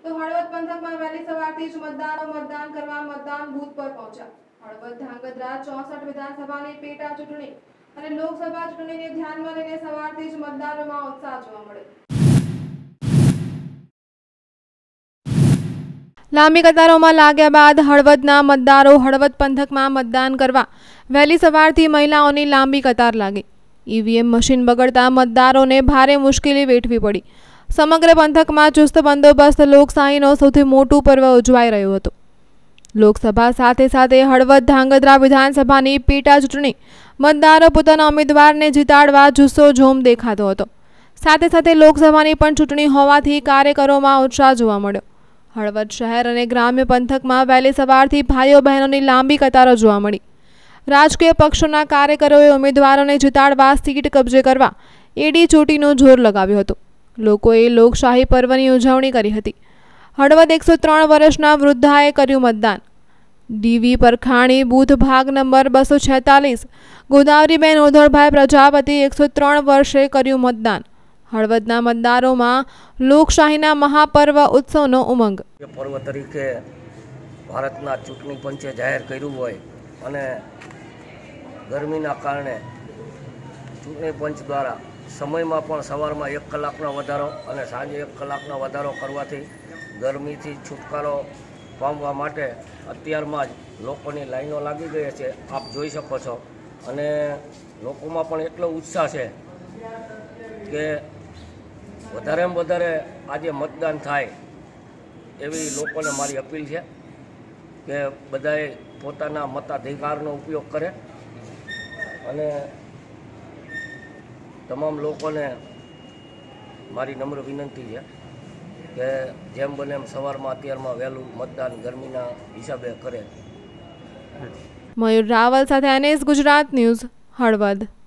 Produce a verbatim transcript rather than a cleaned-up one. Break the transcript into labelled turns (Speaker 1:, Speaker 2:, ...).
Speaker 1: તો હળવદ પંથકમાં વહેલી સવારથી જ મતદારો મતદાન કરવા મતદાન બૂથ પર પહોંચ્યા। હળવદ ધાંગધ્રા ચોસઠ વિધાનસભાની પેટા ચૂંટણી અને લોકસભા ચૂંટણીને ધ્યાનમાં લઈને સવારથી જ મતદારોમાં ઉત્સાહ જોવા મળ્યો। લાંબી કતારોમાં લાગ્યા બાદ હળવદના મતદારો હળવદ પંથકમાં મતદાન કરવા વહેલી સવારથી મહિલાઓની લાંબી કતાર લાગી। ઈવીએમ મશીન બગડતા મતદારોને ભારે મુશ્કેલી વેઠવી પડી। સમગ્ર પંથકમાં ચુસ્ત બંદોબસ્ત લોકશાહીનો સૌથી મોટું પર્વ ઉજવાઈ રહ્યું હતું। લોકસભા સાથે સાથે હળવદ ધાંગધ્રા વિધાનસભાની પેટા ચૂંટણી મતદારો પોતાના ઉમેદવારને જીતાડવા જુસ્સોજોમ દેખાતો હતો। સાથે સાથે લોકસભાની પણ ચૂંટણી હોવાથી કાર્યકરોમાં ઉત્સાહ જોવા મળ્યો। હળવદ શહેર અને ગ્રામ્ય પંથકમાં વહેલી સવારથી ભાઈઓ બહેનોની લાંબી કતારો જોવા મળી। રાજકીય પક્ષોના કાર્યકરોએ ઉમેદવારોને જીતાડવા સીટ કબજે કરવા એડી ચોટીનું જોર લગાવ્યું હતું। લોકોએ લોકશાહી પર્વની ઉજવણી કરી હતી। હળવદ એકસો ત્રણ વર્ષના વૃદ્ધાએ કર્યું મતદાન। ડીવી પરખાણી બૂથ ભાગ નંબર બસો છેતાલીસ ગોદાવરીબેન ઉધળભાઈ પ્રજાપતિ એકસો ત્રણ વર્ષે કર્યું મતદાન। હળવદના મતદારોમાં લોકશાહીના મહાપર્વ ઉત્સવનો ઉમંગ।
Speaker 2: પર્વ તરીકે ભારતના ચૂંટણી પંચે જાહેર કર્યું હોય અને ગરમીના કારણે ચૂંટણી પંચ દ્વારા સમયમાં પણ સવારમાં એક કલાકનો વધારો અને સાંજે એક કલાકનો વધારો કરવાથી ગરમીથી છુટકારો પામવા માટે અત્યારમાં જ લોકોની લાઈનો લાગી ગઈ છે, આપ જોઈ શકો છો। અને લોકોમાં પણ એટલો ઉત્સાહ છે કે વધારેમાં વધારે આજે મતદાન થાય એવી લોકોને મારી અપીલ છે કે બધાએ પોતાના મતાધિકારનો ઉપયોગ કરે અને તમામ લોકોને મારી નમ્ર વિનંતી છે કે જેમ બને એમ સવારમાં અત્યારમાં વહેલું મતદાન ગરમીના હિસાબે કરે।
Speaker 1: મયુર રાવલ સાથે એનએસ ગુજરાત ન્યૂઝ, હળવદ।